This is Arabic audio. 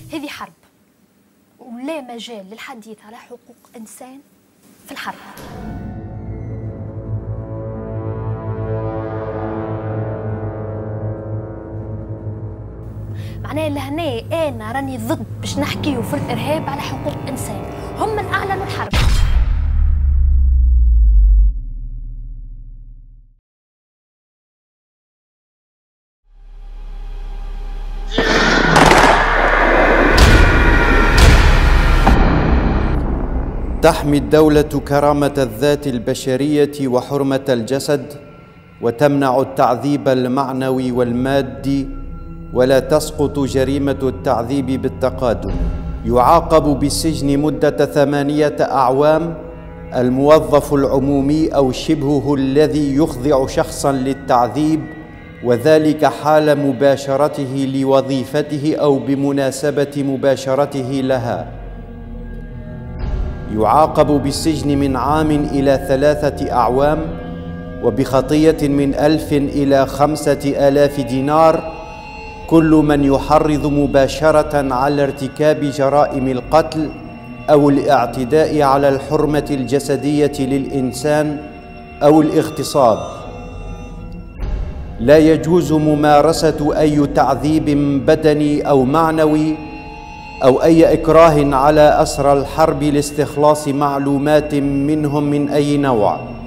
هذه حرب ولا مجال للحديث على حقوق إنسان في الحرب. معناه لهنا أنا راني ضد باش نحكيو في الإرهاب على حقوق إنسان، هم من أعلنوا الحرب. تحمي الدولة كرامة الذات البشرية وحرمة الجسد، وتمنع التعذيب المعنوي والمادي، ولا تسقط جريمة التعذيب بالتقادم. يعاقب بالسجن مدة 8 أعوام الموظف العمومي أو شبهه الذي يخضع شخصاً للتعذيب، وذلك حال مباشرته لوظيفته أو بمناسبة مباشرته لها. يعاقب بالسجن من عام إلى 3 أعوام، وبخطية من 1000 إلى 5000 دينار كل من يحرض مباشرة على ارتكاب جرائم القتل أو الاعتداء على الحرمة الجسدية للإنسان أو الاغتصاب. لا يجوز ممارسة أي تعذيب بدني أو معنوي أو أي إكراه على أسرى الحرب لاستخلاص معلومات منهم من أي نوع.